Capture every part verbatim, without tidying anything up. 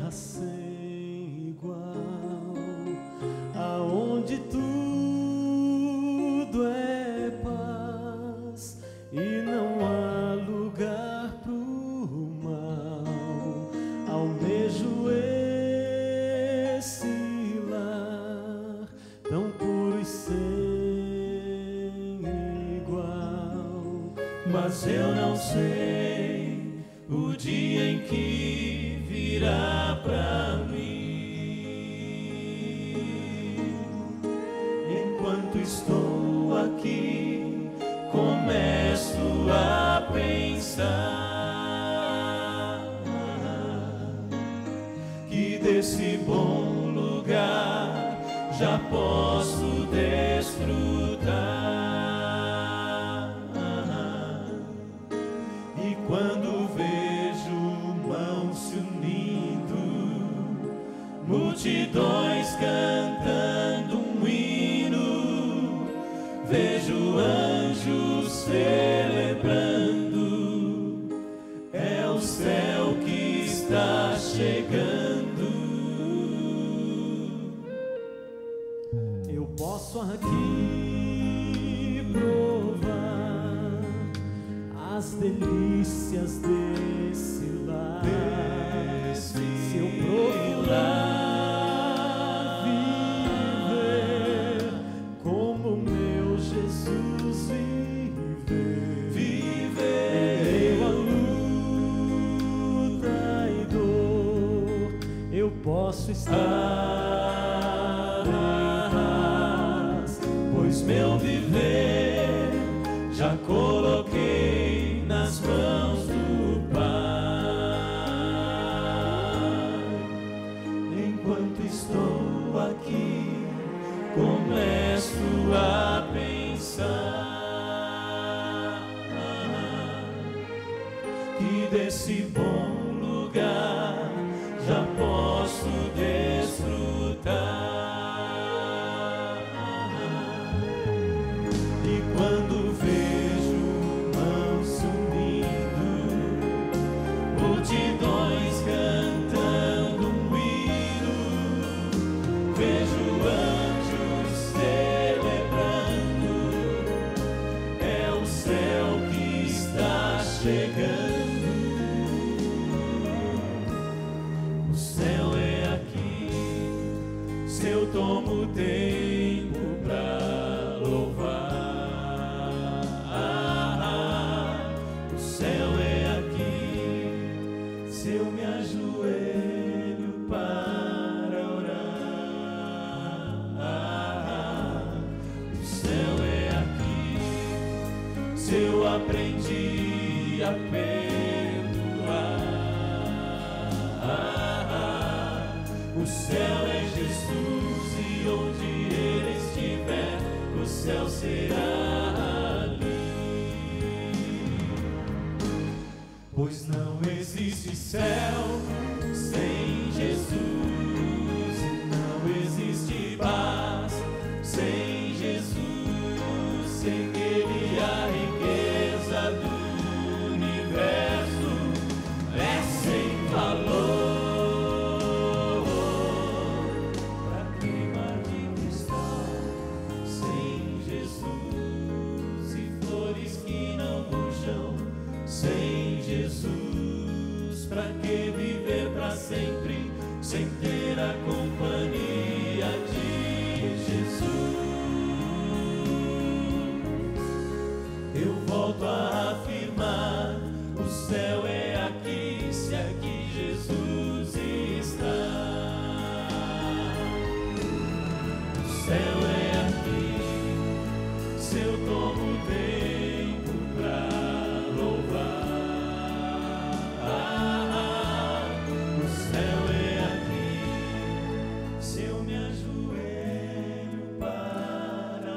terra sem igual, aonde tudo é paz e não há lugar pro mal. Almejo esse lar tão puro e sem igual, mas eu não sei o dia em que virá pra mim. Enquanto estou aqui, começo a pensar que desse bom lugar já posso desfrutar. E quando vejo mãos se unindo, multidões cantando um hino, vejo anjos celebrando, é o céu que está chegando. Eu posso aqui provar as delícias desse lar, desse se eu procurar viver como meu Jesus viver, viver em meio à luta e dor, eu posso estar em paz, pois meu viver já coloquei nas mãos do Pai. Enquanto estou aqui, começo a pensar que desse bom lugar já posso desfrutar. E quando vejo mãos se unindo, multidões cantando um hino, vejo anjos celebrando, é o céu que está chegando. O céu é aqui, se eu tomo tempo pra louvar. O céu é aqui, se eu me ajoelho para orar. O céu é aqui, se eu aprendi a perdoar. O céu é Jesus e onde Ele estiver, o céu será ali. Pois não existe céu sem Jesus, e não existe paz sem Jesus. Sem Ele a riqueza do universo é sem valor. Pra queimar de cristal sem Jesus, e flores que não murcham sem Jesus. Pra que viver pra sempre sem ter a companhia de Jesus? Eu volto a afirmar, o céu é aqui, se aqui Jesus está. O céu é aqui, se eu tomo tempo pra louvar. O céu é aqui, se eu me ajoelho para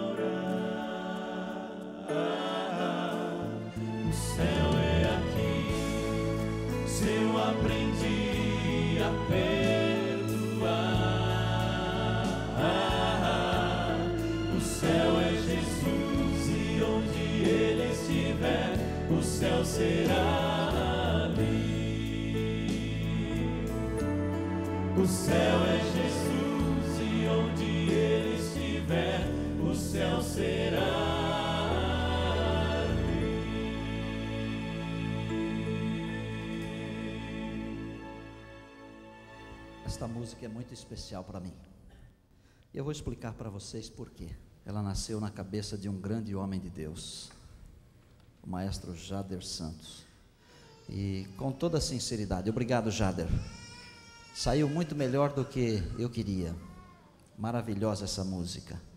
orar. O céu é aqui, se eu aprendi a perdoar. O céu é Jesus e onde Ele estiver, o céu será ali. O céu é Jesus e onde Ele estiver, o céu será. Esta música é muito especial para mim. E eu vou explicar para vocês por quê. Ela nasceu na cabeça de um grande homem de Deus, o maestro Jader Santos. E com toda a sinceridade, obrigado, Jader. Saiu muito melhor do que eu queria. Maravilhosa essa música.